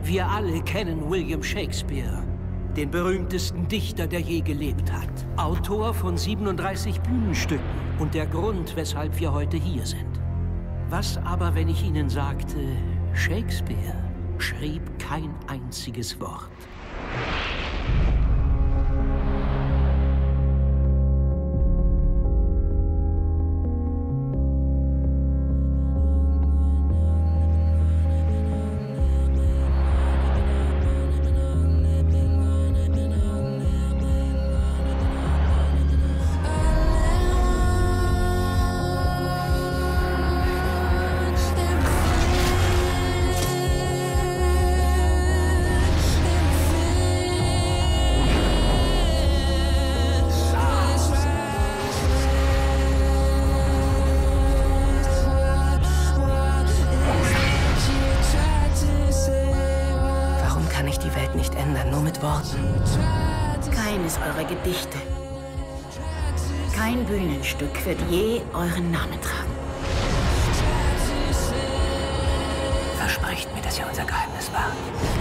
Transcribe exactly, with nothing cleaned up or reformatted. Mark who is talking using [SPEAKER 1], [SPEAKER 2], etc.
[SPEAKER 1] Wir alle kennen William Shakespeare, den berühmtesten Dichter, der je gelebt hat. Autor von siebenunddreißig Bühnenstücken und der Grund, weshalb wir heute hier sind. Was aber, wenn ich Ihnen sagte, Shakespeare schrieb kein einziges Wort?
[SPEAKER 2] Die Welt nicht ändern, nur mit Worten. Keines eurer Gedichte, kein Bühnenstück wird je euren Namen tragen. Versprecht mir, dass ihr unser Geheimnis wahrt.